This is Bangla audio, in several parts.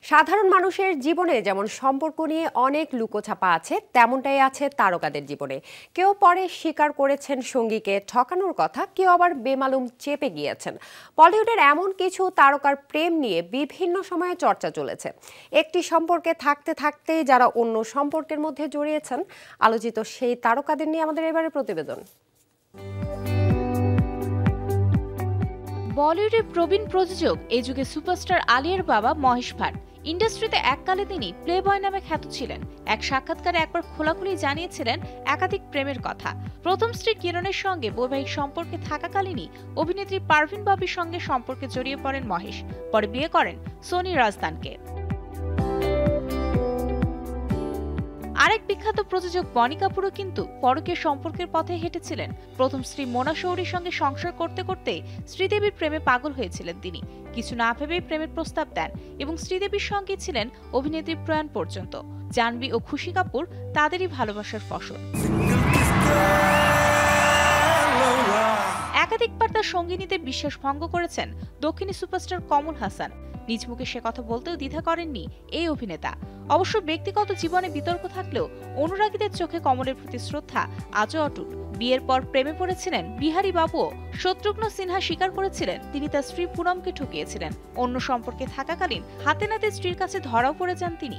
সাধারণ মানুষের জীবনে যেমন সম্পর্ক নিয়ে অনেক লুকোছাপা আছে, তেমনটাই আছে তারকাদের জীবনে। কেউ পরে স্বীকার করেছেন সঙ্গীকে ঠকানোর কথা, কেউ আবার বেমালুম চেপে গিয়েছেন। বলিউডের এমন কিছু তারকার প্রেম নিয়ে বিভিন্ন সময়ে চর্চা চলেছে। একটি সম্পর্কে থাকতে থাকতে যারা অন্য সম্পর্কের মধ্যে জড়িয়েছেন, আলোচিত সেই তারকাদের নিয়ে আমাদের এবারের প্রতিবেদন। বলিউডের প্রবীণ প্রযোজক এই যুগে সুপারস্টার আলিয়ার বাবা মহেশ ভাট। ইন্ডাস্ট্রিতে এককালে তিনি প্লে বয় নামে খ্যাত ছিলেন। এক সাক্ষাৎকারে একবার খোলাখুলি জানিয়েছিলেন একাধিক প্রেমের কথা। প্রথম স্ত্রী কিরণের সঙ্গে বৈবাহিক সম্পর্কে থাকাকালীনই অভিনেত্রী পারভিন বাবির সঙ্গে সম্পর্কে জড়িয়ে পড়েন মহেশ। পরে বিয়ে করেন সোনি রাজদানকে। আরেক বিখ্যাত প্রযোজক বনি কাপুরও কিন্তু পরকীয় সম্পর্কের পথে হেঁটেছিলেন। প্রথম স্ত্রী মোনা শৌরির সঙ্গে সংসার করতে করতে শ্রীদেবীর প্রেমে পাগল হয়েছিলেন তিনি। কিছু না ভেবেই প্রেমের প্রস্তাব দেন এবং শ্রীদেবীর সঙ্গে ছিলেন অভিনেত্রী প্রয়াণ পর্যন্ত। জাহ্নবী ও খুশি কাপুর তাদেরই ভালোবাসার ফসল। একাধিকবার তার সঙ্গিনীতে বিশ্বাস ভঙ্গ করেছেন দক্ষিণী সুপারস্টার কমল হাসান। নিজ মুখে সে কথা বলতেও দ্বিধা করেননি এই অভিনেতা। অবশ্য ব্যক্তিগত জীবনে বিতর্ক থাকলেও অনুরাগীদের চোখে কমলের প্রতি শ্রদ্ধা আজও অটুট। বিয়ের পর প্রেমে পড়েছিলেন বিহারী বাবুও। শত্রুঘ্ন সিনহা স্বীকার করেছিলেন তিনি তার স্ত্রী পুনমকে ঠকিয়েছিলেন। অন্য সম্পর্কে থাকাকালীন হাতে নাতে স্ত্রীর কাছে ধরাও পড়ে যান তিনি।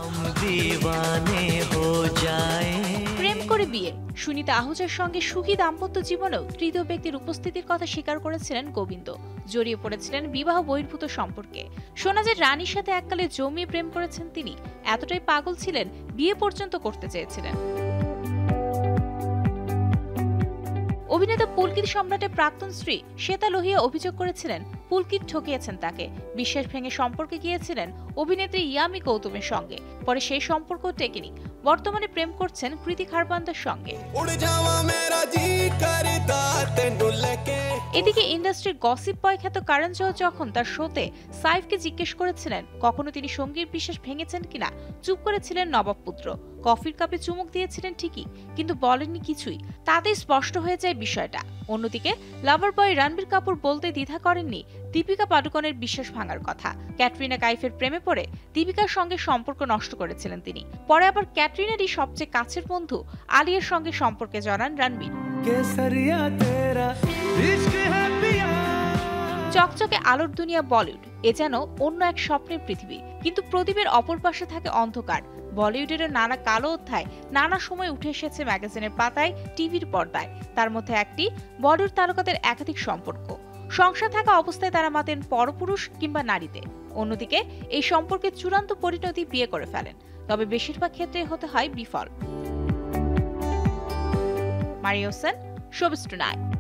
প্রেম করে বিয়ে, সুনিতা আহুজার সঙ্গে সুখী দাম্পত্য জীবনেও তৃতীয় ব্যক্তির উপস্থিতির কথা স্বীকার করেছিলেন গোবিন্দ। জড়িয়ে পড়েছিলেন বিবাহ বহির্ভূত সম্পর্কে। শোনা যায় রানীর সাথে এককালে জমিয়ে প্রেম করেছেন তিনি। এতটাই পাগল ছিলেন বিয়ে পর্যন্ত করতে চেয়েছিলেন। অভিনেতা পুলকিত সম্রাটের প্রাক্তন স্ত্রী শ্বেতা লোহিয়া অভিযোগ করেছিলেন পুলকিত ঠকিয়েছেন তাকে। বিশ্বাস ভেঙে সম্পর্কে গিয়েছিলেন অভিনেত্রী ইয়ামি গৌতমের সঙ্গে। পরে সেই সম্পর্ক টেকেনি। বর্তমানে প্রেম করছেন কৃতি খারবান্দার সঙ্গে। এদিকে ইন্ডাস্ট্রির গসিপ বয় খ্যাত কারণ জোহর যখন তার শোতে সাইফকে জিজ্ঞেস করেছিলেন কখনো তিনি সঙ্গীর বিশ্বাস ভেঙেছেন কিনা, চুপ করেছিলেন নবাব পুত্র। কফির কাপে চুমুক দিয়েছিলেন ঠিকই, কিন্তু বলেননি কিছুই। তাতেই স্পষ্ট হয়ে যায় বিষয়টা। অন্যদিকে লাভার বয় রণবীর কাপুর বলতে দ্বিধা করেননি দীপিকা পাডুকোনের বিশ্বাস ভাঙার কথা। ক্যাটরিনা কাইফের প্রেমে পড়ে দীপিকার সঙ্গে সম্পর্ক নষ্ট করেছিলেন তিনি। পরে আবার ক্যাটরিনারই সবচেয়ে কাছের বন্ধু আলিয়ার সঙ্গে সম্পর্কে জড়ান রণবীর। চকচকে আলোর দুনিয়া বলিউড, এ যেন অন্য এক স্বপ্নের পৃথিবী। কিন্তু প্রদীপের অপর পাশে থাকে অন্ধকার। বলিউডের নানা কালো অধ্যায় নানা সময় উঠে এসেছে ম্যাগাজিনের পাতায়, টিভির পর্দায়। তার মধ্যে একটি বলিউড তারকাদের একাধিক সম্পর্ক। সংসার থাকা অবস্থায় তারা মাতেন পরপুরুষ কিংবা নারীতে। অন্যদিকে এই সম্পর্কের চূড়ান্ত পরিণতি বিয়ে করে ফেলেন, তবে বেশিরভাগ ক্ষেত্রে হতে হয় বিফল। Maria Hossain, showbiz tonight.